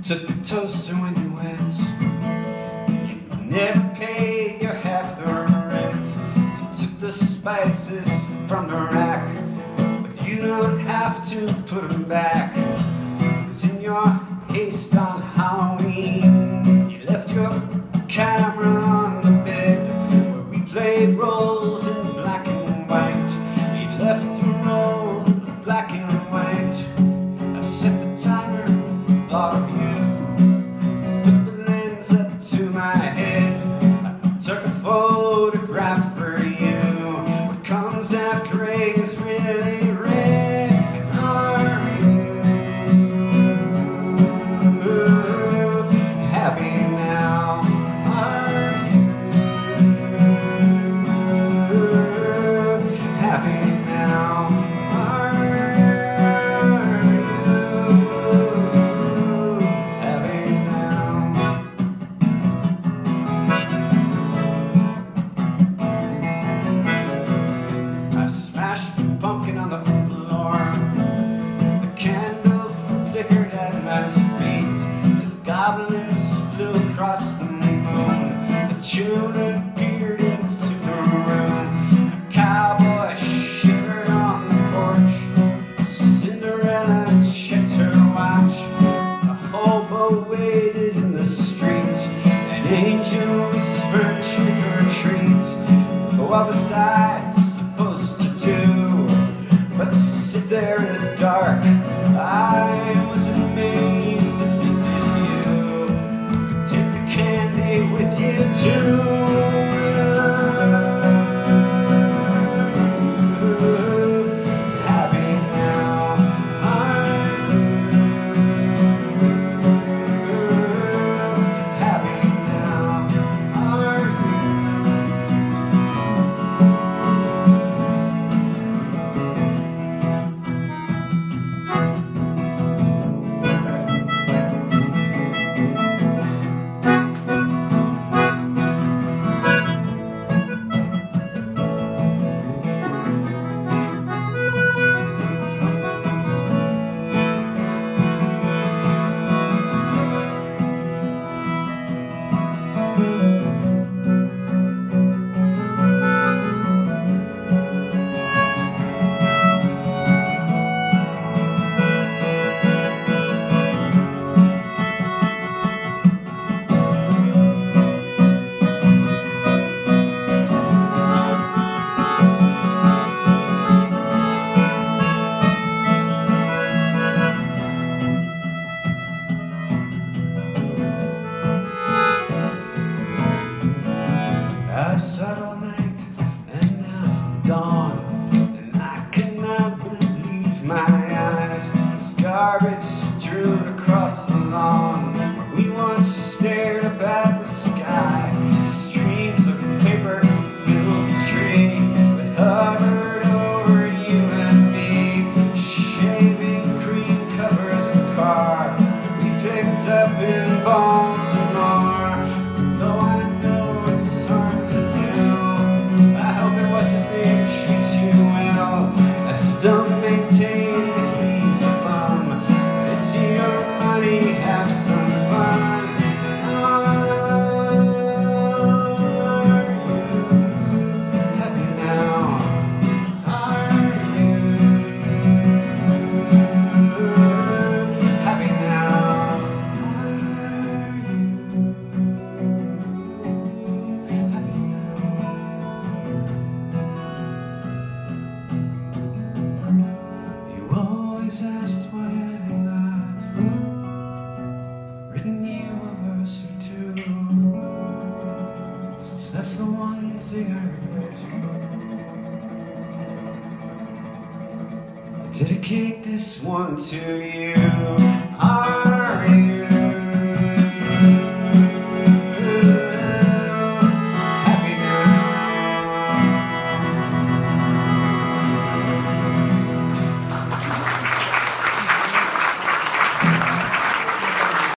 Took the toaster when you went. You never paid your half the rent. You took the spices from the rack, but you don't have to put them back. 'Cause in your haste on Halloween, you left your camera on the bed where we played roles in black and white. You left the roll black and white. I set the timer, thought of you, put the lens up to my head. I took a photograph for you. What comes out gray is really red. Are you happy now? Are you happy now? Pumpkin on the floor, the candle flickered at my feet as goblins flew across the moon. The children peered into the room. A cowboy shivered on the porch. Cinderella checked her watch. A hobo waited in the street. An angel whispered trick or treat. What was I supposed to do but to sit there in the dark? I was amazed to think that you could take the candy with you too. Happy now? Are you happy now? Are you? I've sat all night and now it's dawn, and I cannot believe my eyes. There's garbage strewn across the lawn where we once stared up at the sky. Streams of paper filled the tree that hovered over you and me. Shaving cream covers the car that we picked up in Baltimore. Though I know it's hard to do, I hope that what's his name treats you well. I still maintain that he's a bum. It's your money, have some fun. Are you happy now? Are you happy now? Asked why I had not written you a verse or two, since that's the one thing I regret. I dedicate this one to you.